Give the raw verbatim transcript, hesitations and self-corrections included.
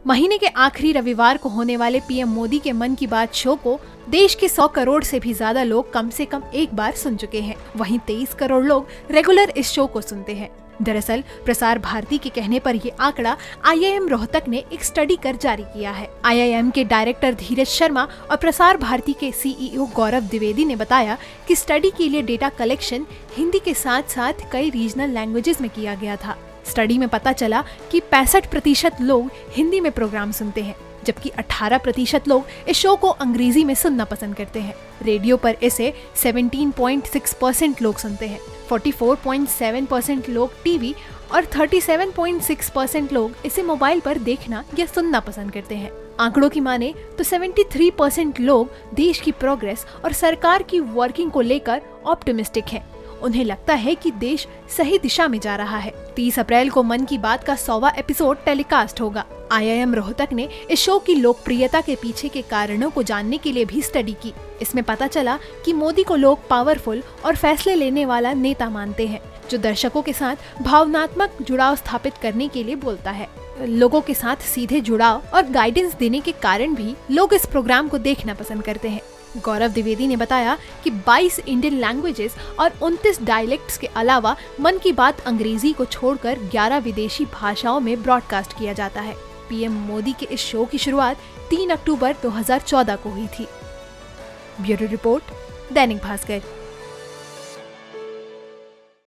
महीने के आखिरी रविवार को होने वाले पीएम मोदी के मन की बात शो को देश के सौ करोड़ से भी ज्यादा लोग कम से कम एक बार सुन चुके हैं। वहीं तेईस करोड़ लोग रेगुलर इस शो को सुनते हैं। दरअसल प्रसार भारती के कहने पर ये आंकड़ा आईआईएम रोहतक ने एक स्टडी कर जारी किया है। आईआईएम के डायरेक्टर धीरज शर्मा और प्रसार भारती के सीईओ गौरव द्विवेदी ने बताया कि स्टडी के लिए डेटा कलेक्शन हिंदी के साथ साथ कई रीजनल लैंग्वेजेस में किया गया था। स्टडी में पता चला कि पैंसठ प्रतिशत लोग हिंदी में प्रोग्राम सुनते हैं, जबकि अठारह प्रतिशत लोग इस शो को अंग्रेजी में सुनना पसंद करते हैं। रेडियो पर इसे सत्रह पॉइंट छह परसेंट लोग सुनते हैं, चौवालीस पॉइंट सात परसेंट लोग टीवी और सैंतीस पॉइंट छह परसेंट लोग इसे मोबाइल पर देखना या सुनना पसंद करते हैं। आंकड़ों की माने तो तिहत्तर परसेंट लोग देश की प्रोग्रेस और सरकार की वर्किंग को लेकर ऑप्टिमिस्टिक हैं। उन्हें लगता है कि देश सही दिशा में जा रहा है। तीस अप्रैल को मन की बात का सौवां एपिसोड टेलीकास्ट होगा। आईआईएम रोहतक ने इस शो की लोकप्रियता के पीछे के कारणों को जानने के लिए भी स्टडी की। इसमें पता चला कि मोदी को लोग पावरफुल और फैसले लेने वाला नेता मानते हैं, जो दर्शकों के साथ भावनात्मक जुड़ाव स्थापित करने के लिए बोलता है। लोगों के साथ सीधे जुड़ाव और गाइडेंस देने के कारण भी लोग इस प्रोग्राम को देखना पसंद करते हैं। गौरव द्विवेदी ने बताया कि बाईस इंडियन लैंग्वेजेस और उनतीस डायलेक्ट्स के अलावा मन की बात अंग्रेजी को छोड़कर ग्यारह विदेशी भाषाओं में ब्रॉडकास्ट किया जाता है। पीएम मोदी के इस शो की शुरुआत तीन अक्टूबर दो हज़ार चौदह को हुई थी। Bureau report, Dainik Bhaskar.